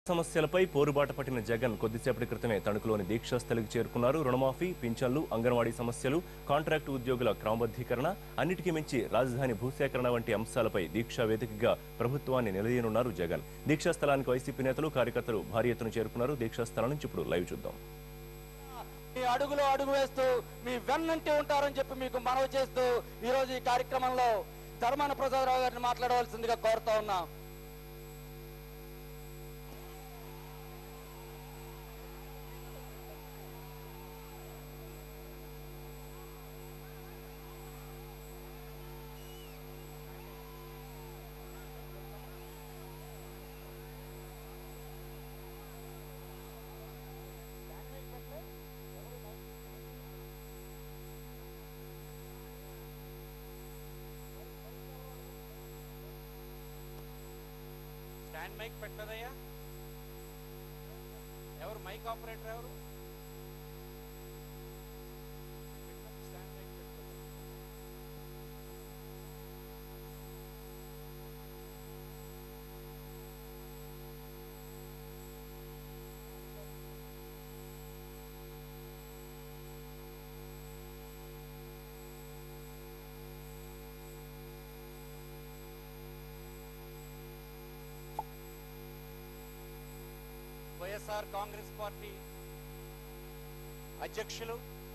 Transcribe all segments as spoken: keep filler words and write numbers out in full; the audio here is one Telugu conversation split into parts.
సమస్యలపై పోరుబాట పట్టిన జగన్ కొద్దిసేపటి క్రితమే తణుకులోని దీక్షా స్థలికి చేరుకున్నారు. రుణమాఫీ, పింఛన్లు, అంగన్వాడీ సమస్యలు, కాంట్రాక్టు ఉద్యోగుల క్రమబద్ధీకరణ, అన్నిటికీ మించి రాజధాని భూసేకరణ వంటి అంశాలపై దీక్షా వేదికగా ప్రభుత్వాన్ని నిలదీయనున్నారు జగన్. దీక్షా స్థలానికి వైసీపీ నేతలు, కార్యకర్తలు భారీ ఎత్తున చేరుకున్నారు. దీక్షా స్థలం నుంచి ఇప్పుడు లైవ్ చూద్దాం. మీ అడుగులో అడుగు వేస్తూ మీ వెన్నంటి ఉంటారని చెప్పి మీకు మనవి చేస్తూ ఈ రోజు ఈ కార్యక్రమంలో ధర్మాన ప్రసాదరావు గారిని మాట్లాడవలసిందిగా కోరుతా ఉన్నాం. స్టాండ్ మైక్ పెట్టదయ్యా. ఎవరు మైక్ ఆపరేటర్ ఎవరు? స్టాండ్ మైక్ పెట్టదు. వైఎస్ఆర్ కాంగ్రెస్ పార్టీ అధ్యక్షులు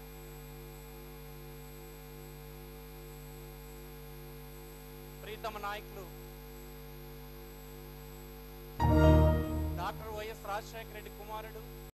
ప్రీతమ నాయకులు డాక్టర్ వైఎస్ రాజశేఖర రెడ్డి కుమారుడు